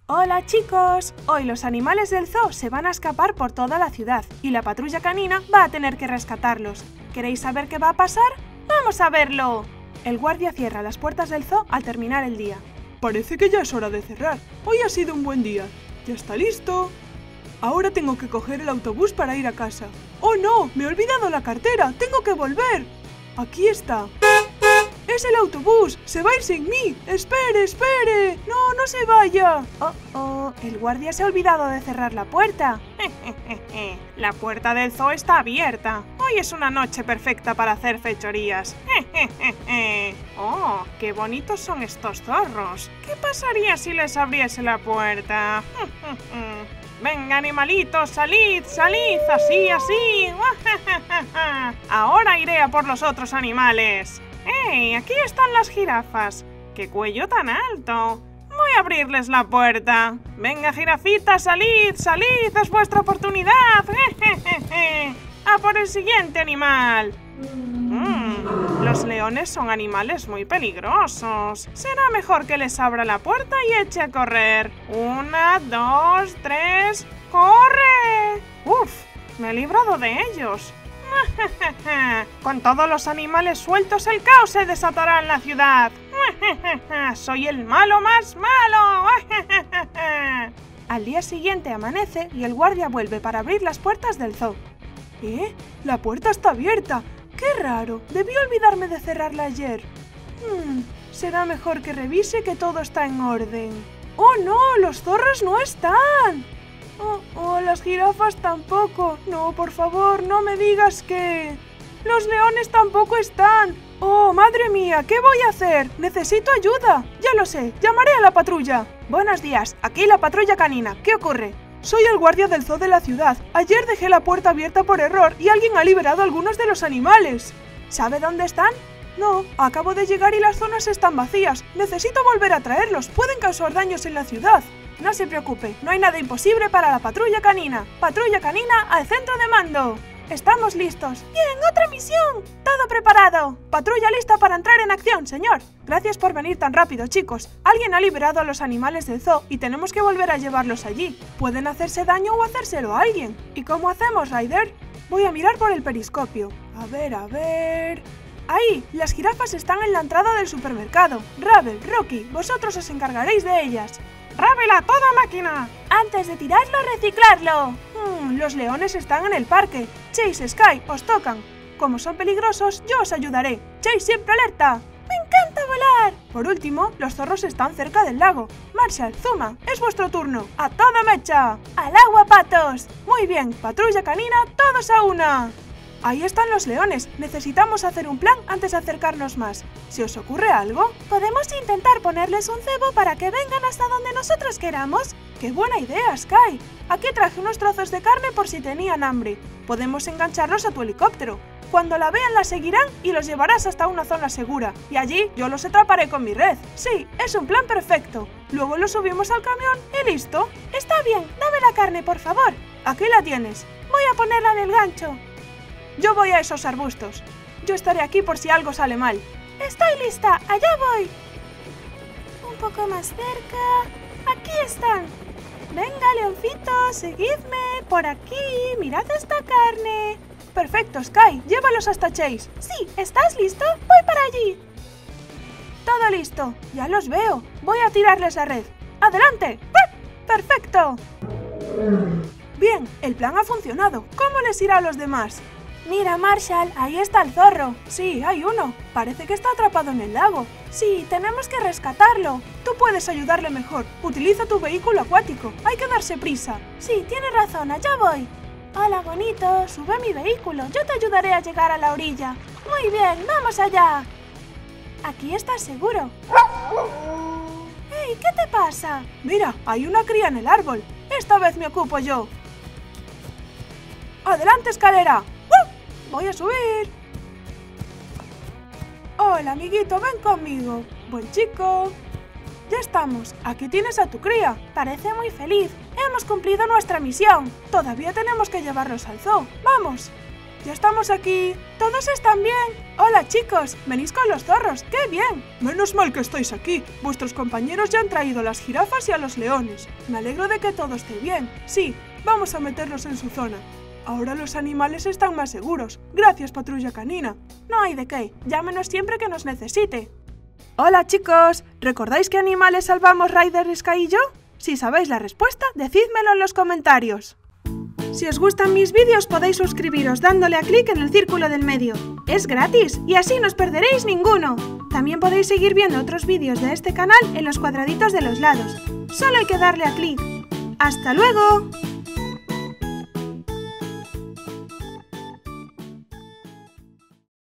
Hola chicos, hoy los animales del zoo se van a escapar por toda la ciudad y la patrulla canina va a tener que rescatarlos. ¿Queréis saber qué va a pasar? ¡Vamos a verlo! El guardia cierra las puertas del zoo al terminar el día. Parece que ya es hora de cerrar. Hoy ha sido un buen día. ¿Ya está listo? Ahora tengo que coger el autobús para ir a casa. ¡Oh no! ¡Me he olvidado la cartera! ¡Tengo que volver! Aquí está. ¡Es el autobús! ¡Se va a ir sin mí! ¡Espere, espere! ¡No, no se vaya! ¡Oh! El guardia se ha olvidado de cerrar la puerta. La puerta del zoo está abierta. Hoy es una noche perfecta para hacer fechorías. ¡Oh! ¡Qué bonitos son estos zorros! ¿Qué pasaría si les abriese la puerta? ¡Venga, animalitos! ¡Salid, salid! ¡Así, así! Ahora iré a por los otros animales. ¡Hey! Aquí están las jirafas. ¡Qué cuello tan alto! Voy a abrirles la puerta. ¡Venga, jirafitas! ¡Salid, salid! ¡Es vuestra oportunidad! ¡A por el siguiente animal! Los leones son animales muy peligrosos. Será mejor que les abra la puerta y eche a correr. 1, 2, 3... ¡Corre! ¡Uf! Me he librado de ellos. Con todos los animales sueltos, el caos se desatará en la ciudad. Soy el malo más malo. Al día siguiente amanece y el guardia vuelve para abrir las puertas del zoo. ¿Eh? La puerta está abierta. ¡Qué raro! Debí olvidarme de cerrarla ayer. Será mejor que revise que todo está en orden. ¡Oh no! ¡Los zorros no están! Oh, las jirafas tampoco. No, por favor, no me digas que... ¡Los leones tampoco están! ¡Oh, madre mía! ¿Qué voy a hacer? ¡Necesito ayuda! Ya lo sé, llamaré a la patrulla. Buenos días, aquí la patrulla canina. ¿Qué ocurre? Soy el guardia del zoo de la ciudad. Ayer dejé la puerta abierta por error y alguien ha liberado a algunos de los animales. ¿Sabe dónde están? No, acabo de llegar y las zonas están vacías. Necesito volver a traerlos. Pueden causar daños en la ciudad. No se preocupe, no hay nada imposible para la patrulla canina. Patrulla canina al centro de mando. Estamos listos. ¡Bien, otra misión! ¡Todo preparado! Patrulla lista para entrar en acción, señor. Gracias por venir tan rápido, chicos. Alguien ha liberado a los animales del zoo y tenemos que volver a llevarlos allí. Pueden hacerse daño o hacérselo a alguien. ¿Y cómo hacemos, Ryder? Voy a mirar por el periscopio. A ver... Ahí, las jirafas están en la entrada del supermercado. Ravel, Rocky, vosotros os encargaréis de ellas. ¡Ravel a toda máquina! Antes de tirarlo, reciclarlo. Los leones están en el parque. Chase, Sky, os tocan. Como son peligrosos, yo os ayudaré. Chase siempre alerta. ¡Me encanta volar! Por último, los zorros están cerca del lago. Marshall, Zuma, es vuestro turno. ¡A toda mecha! ¡Al agua, patos! Muy bien, patrulla canina, todos a una. Ahí están los leones. Necesitamos hacer un plan antes de acercarnos más. ¿Se os ocurre algo? Podemos intentar ponerles un cebo para que vengan hasta donde nosotros queramos. ¡Qué buena idea, Sky! Aquí traje unos trozos de carne por si tenían hambre. Podemos engancharlos a tu helicóptero. Cuando la vean la seguirán y los llevarás hasta una zona segura. Y allí yo los atraparé con mi red. Sí, es un plan perfecto. Luego los subimos al camión y listo. Está bien, dame la carne, por favor. Aquí la tienes. Voy a ponerla en el gancho. Yo voy a esos arbustos. Yo estaré aquí por si algo sale mal. Estoy lista, allá voy. Un poco más cerca. Aquí están. Venga, leoncitos, seguidme. Por aquí, mirad esta carne. Perfecto, Sky, llévalos hasta Chase. Sí, ¿estás listo? Voy para allí. Todo listo, ya los veo. Voy a tirarles la red. ¡Adelante! ¡Perfecto! Bien, el plan ha funcionado. ¿Cómo les irá a los demás? Mira, Marshall, ahí está el zorro. Sí, hay uno. Parece que está atrapado en el lago. Sí, tenemos que rescatarlo. Tú puedes ayudarle mejor. Utiliza tu vehículo acuático. Hay que darse prisa. Sí, tienes razón, allá voy. Hola, bonito. Sube mi vehículo. Yo te ayudaré a llegar a la orilla. Muy bien, vamos allá. Aquí estás seguro. ¡Hey! ¿Qué te pasa? Mira, hay una cría en el árbol. Esta vez me ocupo yo. ¡Adelante, escalera! ¡Voy a subir! Hola, amiguito, ven conmigo. Buen chico. Ya estamos. Aquí tienes a tu cría. Parece muy feliz. Hemos cumplido nuestra misión. Todavía tenemos que llevarlos al zoo. ¡Vamos! ya estamos aquí. ¿Todos están bien? Hola chicos, venís con los zorros, ¡qué bien! Menos mal que estáis aquí. Vuestros compañeros ya han traído a las jirafas y a los leones. Me alegro de que todo esté bien. Sí, vamos a meterlos en su zona. Ahora los animales están más seguros. Gracias, Patrulla Canina. No hay de qué, llámenos siempre que nos necesite. Hola chicos, ¿recordáis qué animales salvamos Ryder, Sky y yo? Si sabéis la respuesta, decídmelo en los comentarios. Si os gustan mis vídeos podéis suscribiros dándole a clic en el círculo del medio. Es gratis y así no os perderéis ninguno. También podéis seguir viendo otros vídeos de este canal en los cuadraditos de los lados. Solo hay que darle a clic. ¡Hasta luego!